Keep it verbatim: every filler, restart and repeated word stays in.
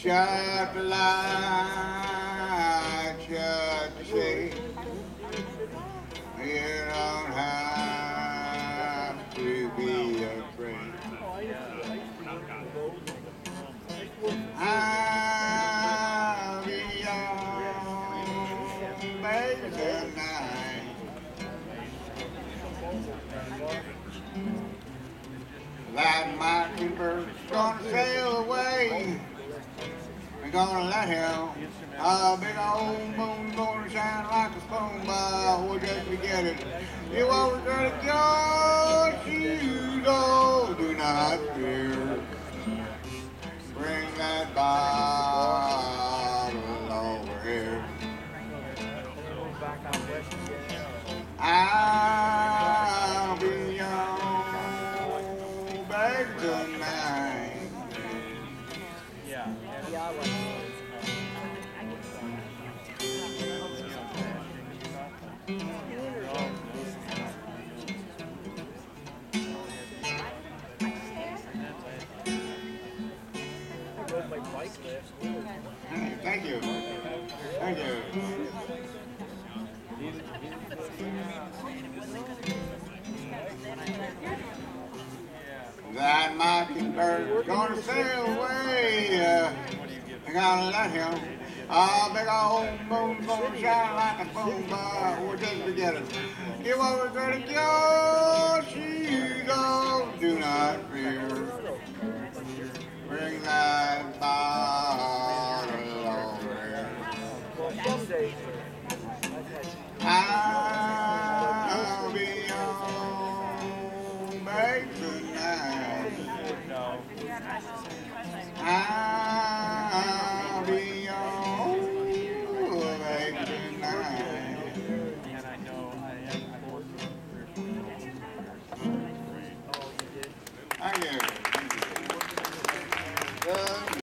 Shut the light, shut the shade. You don't have to be afraid. I'll be your baby tonight. That mockingbird's gonna sail away. We're gonna let him. A big old moon gonna shine like a spoon, but we'll just forget it. You always gonna go, you go, do not fear. Bring that bottle over here. I'll be your baby tonight. Yeah. Yeah, I like Hey, thank you. Thank you. That mockingbird's gonna sail away. Uh, I gotta let him. A big old moon's gonna shine like a spoon, but we'll just forget it. You always gonna go, she go, do not fear. Bring that bottle over here. I'll be your baby tonight. I'll be your baby tonight. Thank you. Thank you. Good.